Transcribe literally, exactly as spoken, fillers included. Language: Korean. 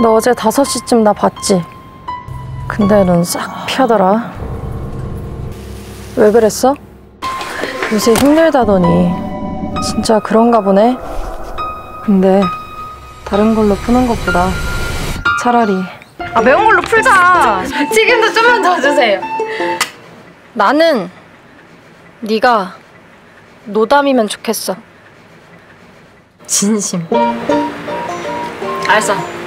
너 어제 다섯 시쯤 나 봤지? 근데 넌 싹 피하더라. 왜 그랬어? 요새 힘들다더니 진짜 그런가 보네. 근데 다른 걸로 푸는 것보다 차라리 아 매운 걸로 풀자. 지금도 좀만 더 주세요. 나는 네가 노담이면 좋겠어. 진심. 알았어.